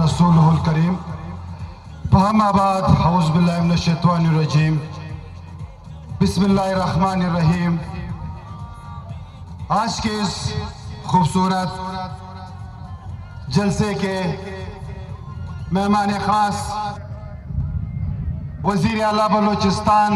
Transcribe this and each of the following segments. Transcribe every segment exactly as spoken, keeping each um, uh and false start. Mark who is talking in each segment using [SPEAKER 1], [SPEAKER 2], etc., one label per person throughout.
[SPEAKER 1] ورسوله الكريم فأما بعد أعوذ بالله من الشيطان الرجيم بسم اللہ الرحمن الرحیم. آج کے اس خوبصورت جلسے کے مہمان خاص وزیر اعلیٰ بلوچستان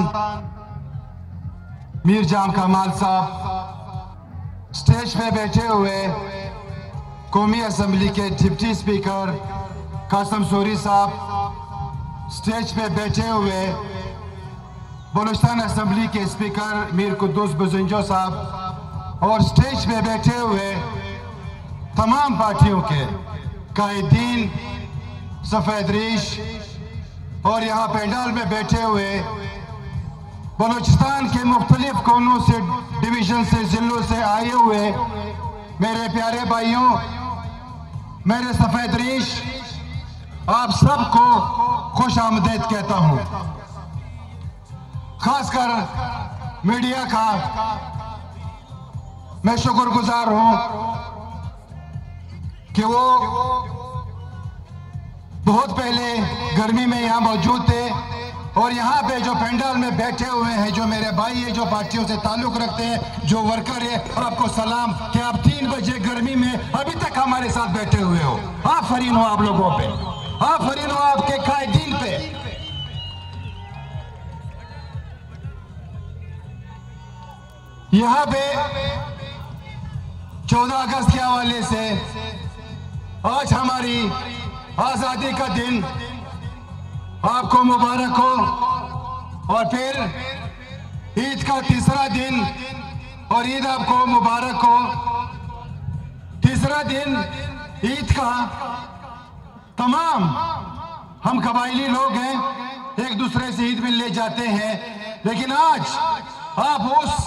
[SPEAKER 1] میر جام کمال صاحب، سٹیج پہ بیٹھے ہوئے قومی اسمبلی کے ڈپٹی اسپیکر قاسم سوری صاحب، سٹیج پہ بیٹھے ہوئے بلوچستان اسمبلی کے اسپیکر میر قدوس بزنجو صاحب، اور سٹیج پہ بیٹھے ہوئے تمام پارٹیوں کے قائدین، سفید ریش، اور یہاں پینڈال میں بیٹھے ہوئے بلوچستان کے مختلف کونوں سے، ڈویژن سے، ضلعوں سے آئے ہوئے میرے پیارے بھائیوں، میرے سفید ریش، آپ سب کو خوش آمدید کہتا ہوں. خاص کر میڈیا کا میں شکر گزار ہوں کہ وہ بہت پہلے گرمی میں یہاں موجود تھے، اور یہاں پہ جو پینڈال میں بیٹھے ہوئے ہیں، جو میرے بھائی ہیں، جو پارٹیوں سے تعلق رکھتے ہیں، جو ورکر ہیں، آپ کو سلام کہ آپ تین بجے گرمی میں ابھی تک ہمارے ساتھ بیٹھے ہوئے ہو. آفرین ہو آپ لوگوں پہ، آفرین ہو آپ کے قائدین پہ. یہاں پہ چودہ اگست کے حوالے سے آج ہماری آزادی کا دن آپ کو مبارک ہو، اور پھر عید کا تیسرا دن، اور عید آپ کو مبارک ہو. تیسرا دن عید کا، تمام ہم قبائلی لوگ ہیں، ایک دوسرے سے عید ملنے جاتے ہیں، لیکن آج آپ اس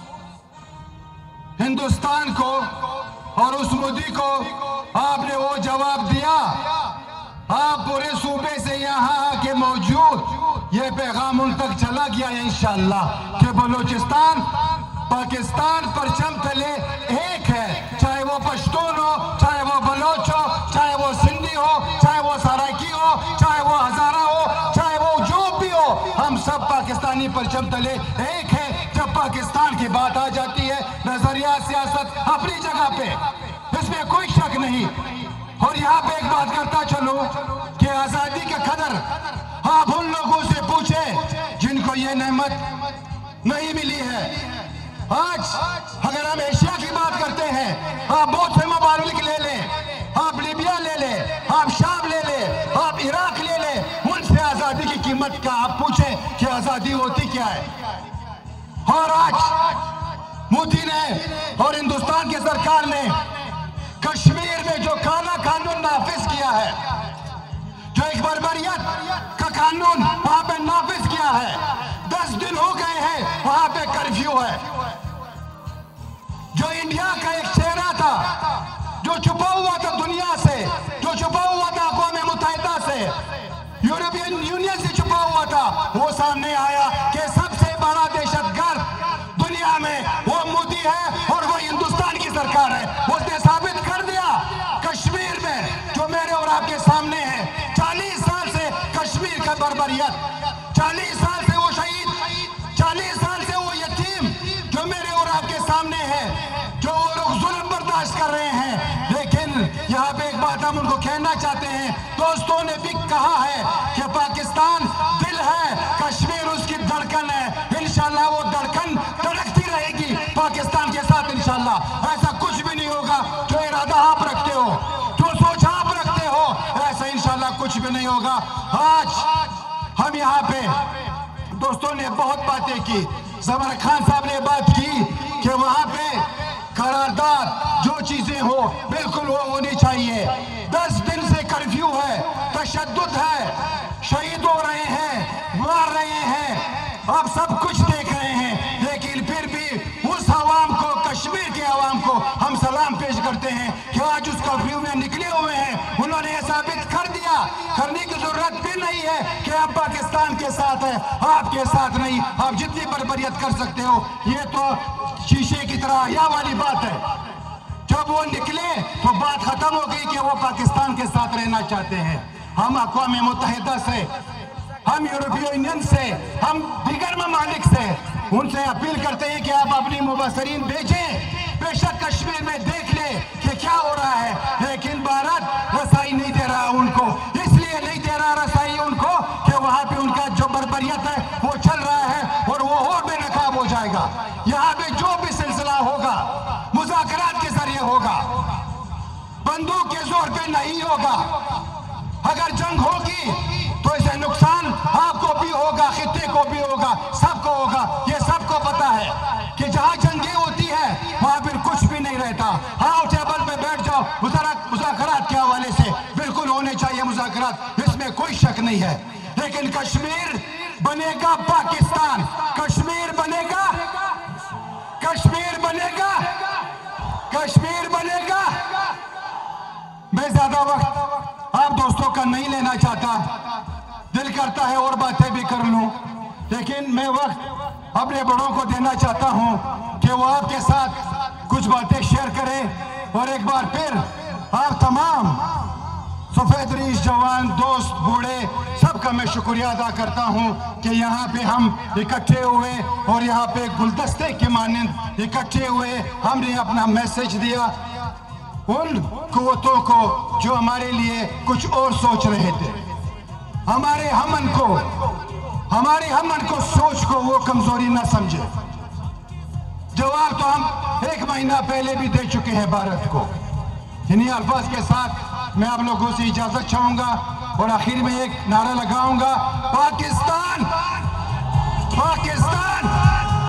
[SPEAKER 1] ہندوستان کو اور اس مودی کو آپ نے وہ جواب دیا. آپ پورے صوبے سے یہاں کے موجود یہ پیغام ان تک چلا گیا ہے انشاءاللہ کہ بلوچستان پاکستان پرچم تلے ایک ہے، چاہے وہ پشتون ہو، چاہے وہ بلوچ ہو، چاہے وہ سندھی ہو، چاہے وہ سرائکی ہو، چاہے وہ ہزارہ ہو، چاہے وہ جو بھی ہو، ہم سب پاکستانی پرچم تلے ایک ہے. جب پاکستان کی بات آ جاتی ہے، نظریہ سیاست اپنی جگہ پہ، اس میں کوئی شک نہیں. اور یہاں پہ ایک بات کرتا چلوں کہ آزادی کا قدر آپ ان لوگوں سے پوچھیں جن کو یہ نعمت نہیں ملی ہے. آج اگر ہم ایشیا کی بات کرتے ہیں، آپ بہت سے ممالک لے لیں، آپ لیبیا لے لیں، آپ شام لے لیں، آپ عراق لے لیں، ان سے آزادی کی قیمت کا آپ پوچھیں کہ آزادی ہوتی کیا ہے. اور آج مودی نے اور ہندوستان کے سرکار نے کشمیر میں جو کالا قانون نافذ کیا ہے، جو ایک بربریت کا قانون وہاں پہ نافذ کیا ہے، دس دن ہو گئے ہیں وہاں پہ کرفیو ہے. جو انڈیا کا ایک چہرہ تھا، جو چھپا ہوا تھا دنیا سے، جو چھپا ہوا تھا اقوام متحدہ سے، یورپین یونین سے چھپا ہوا تھا، وہ سامنے آیا کہ سب سے بڑا دہشت گرد دنیا میں وہ مودی ہے اور وہ ہندوستان کی سرکار ہے. اس نے ثابت کر دیا کشمیر میں جو میرے اور آپ کے سامنے ہے. چالیس سال سے کشمیر کا بربریت، چالیس سال سے وہ شہید، چالیس سال سے وہ یتیم جو میرے اور آپ کے سامنے ہے، جو وہ لوگ ظلم برداشت کر رہے ہیں. لیکن یہاں پہ ایک بات ہم ان کو کہنا چاہتے ہیں، دوستوں نے بھی کہا ہے کہ پاکستان دل ہے، کشمیر اس کی دھڑکن ہے. انشاءاللہ وہ دھڑکن دھڑکتی رہے گی پاکستان کے ساتھ انشاءاللہ. ایسا کچھ بھی نہیں ہوگا جو ارادہ آپ رکھتے ہو، جو سوچ آپ رکھتے ہو، ایسا انشاءاللہ کچھ بھی نہیں ہوگا. آج ہم یہاں پہ دوستوں نے بہت باتیں کی. زمر خان صاحب نے بات کی کہ وہاں پہ قرارداد جو چیزیں ہو بالکل وہ ہونی چاہیے. دس دن سے کرفیو ہے، تشدد ہے، شہید ہو رہے ہیں، مار رہے ہیں، آپ سب کچھ دیکھ رہے ہیں. لیکن پھر بھی اس عوام کو، کشمیر کے عوام کو ہم سلام پیش کرتے ہیں کہ آج اس کرفیو میں نکلے ہوئے ہیں. انہوں نے یہ ثابت کر دیا، کرنے کی ضرورت بھی نہیں ہے کہ آپ پاکستان کے ساتھ ہیں، آپ کے ساتھ نہیں. آپ جتنی بربریت کر سکتے ہو، یہ تو شیشے کی طرح یا والی بات ہے. جو جب وہ نکلے تو بات ختم ہو گئی کہ وہ پاکستان کے ساتھ رہنا چاہتے ہیں. ہم اقوام متحدہ سے، ہم یورپی یونین سے، ہم دیگر ممالک سے ان سے اپیل کرتے ہیں کہ آپ اپنی مبصرین بھیجیں. بے شک کشمیر میں دیکھ لے کہ کیا ہو رہا ہے، لیکن بھارت رسائی نہیں دے رہا ان کو. اس لیے نہیں دے رہا رسائی ان کو کہ وہاں پہ ان کا جو بربریت ہے وہ چل رہا ہے اور وہ اور بے نقاب ہو جائے گا. یہاں پہ جو بھی سلسلہ ہوگا مذاکرات کے ذریعے ہوگا، بندوق کے زور پہ نہیں ہوگا. اگر جنگ ہوگی تو اسے نقصان آپ کو بھی ہوگا، خطے کو بھی ہوگا، سب کو ہوگا. یہ سب کو پتا ہے کہ جہاں جنگیں ہوتی ہے وہاں پھر کچھ بھی نہیں رہتا. ہاں ٹیبل پہ بیٹھ جاؤ، مذاکرات کے حوالے سے بالکل ہونے چاہیے مذاکرات، اس میں کوئی شک نہیں ہے. لیکن کشمیر بنے گا پاکستان، کشمیر بنے گا، کشمیر بنے گا، کشمیر بنے گا. میں زیادہ وقت آپ دوستوں کا نہیں لینا چاہتا، دل کرتا ہے اور باتیں بھی کر لوں، لیکن میں وقت اپنے بڑوں کو دینا چاہتا ہوں کہ وہ آپ کے ساتھ کچھ باتیں شیئر کریں. اور ایک بار پھر آپ تمام سفید ریش جوان دوست بوڑھے سب کا میں شکریہ ادا کرتا ہوں کہ یہاں پہ ہم اکٹھے ہوئے اور یہاں پہ گلدستے کے مانند اکٹھے ہوئے ہم نے اپنا میسج دیا ان قوتوں کو جو ہمارے لیے کچھ اور سوچ رہے تھے. ہمارے ہمن کو ہمارے ہمن کو سوچ کو وہ کمزوری نہ سمجھے. جواب تو ہم ایک مہینہ پہلے بھی دے چکے ہیں بھارت کو. انہی الفاظ کے ساتھ میں آپ لوگوں سے اجازت چاہوں گا اور آخر میں ایک نعرہ لگاؤں گا، پاکستان پاکستان